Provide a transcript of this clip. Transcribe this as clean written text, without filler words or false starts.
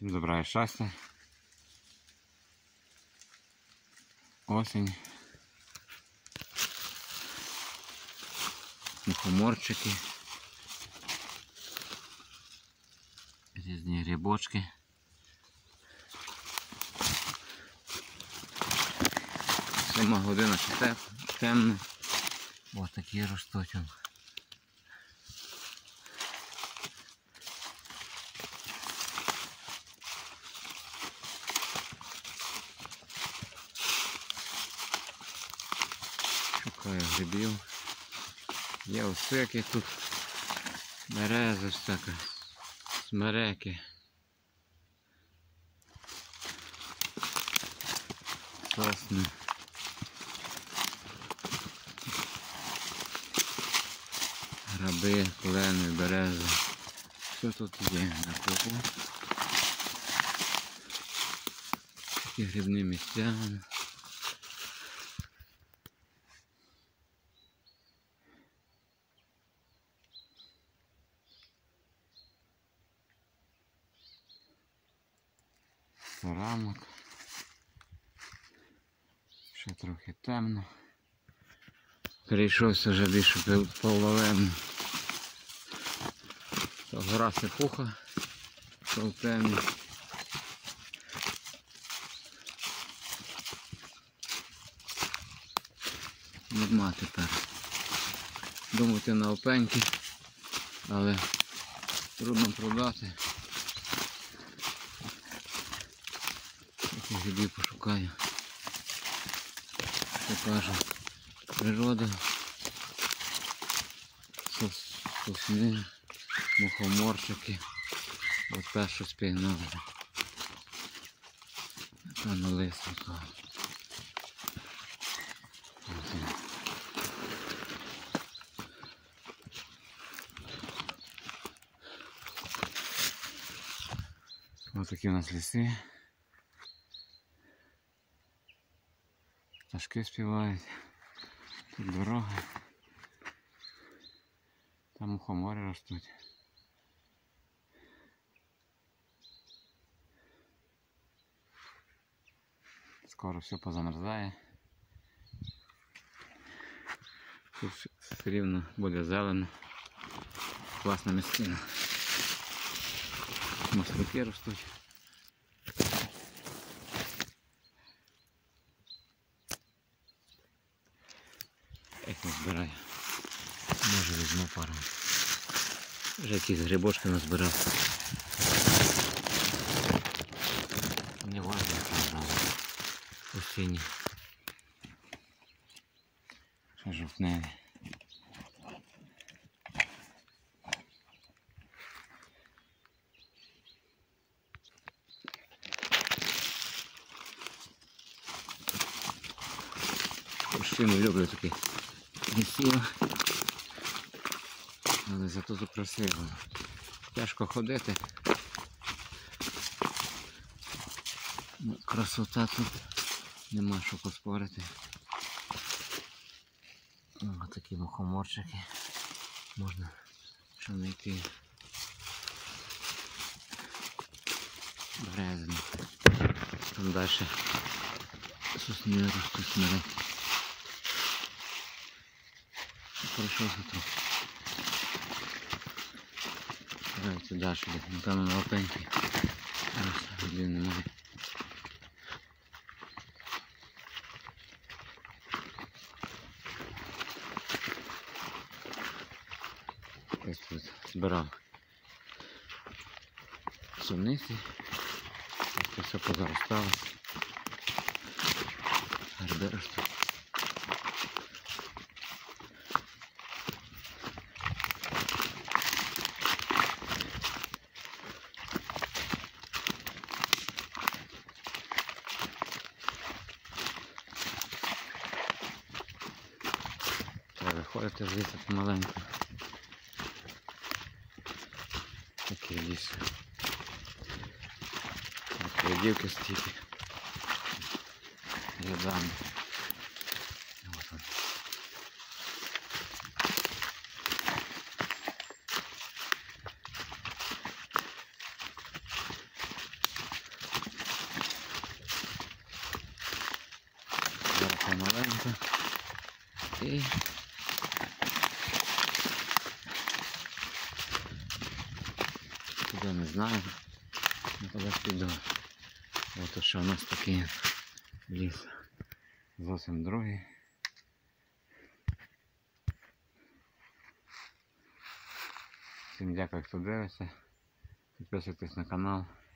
Всім добра і щастя. Осінь. Мухоморчики. Різні грибочки. Сама година ще темне. Ось такі ростуть. Шукаю грибів. Є осики тут, берези всяка, смереки, сосни. Граби, клени, берези. Все тут є на купу. Такі грибні місця. Рамок. Ще трохи темно. Перейшовся вже більше половину. Гора Сипуха, що в темі. Нема тепер. Думати на опеньки, але трудно продати. Грибів пошукаю. Покажу природу, сосни, мухоморчики. От першу спігнав. Пану лисенько. Ось такі у нас ліси. Пташки співають. Тут дорога. Там мухомори ростуть. Скоро все позамерзає. Тут все рівно буде зелено. Класна місцина. Маслики ростуть. Як не збираю. Може візьму пару. Вже якісь грибочки назбирав. Не важно, правда. Осінні. Ще жовтневі. Не люблю такі лісі, але зато тут красиво. Тяжко ходити. Красота тут, нема що поспорити. Ось такі мухоморчики. Можна ще знайти. Березні. Там далі сосни ростуть, смереки. Пройшовся трохи. Давайте далі, напевно на опеньки. Зараз грибів немає. Ось тут збирав суниці. Ось все позаростало. Гриби ростуть. Виходите звідси помаленьку. Такий ліс. Рядівки стільки. Рядами. Ось он. помаленьку. І туди не знаю. Ну куди піду. Ось що у нас такий ліс. Зовсім другий. Всім дякую, хто дивиться. Підписуйтесь на канал.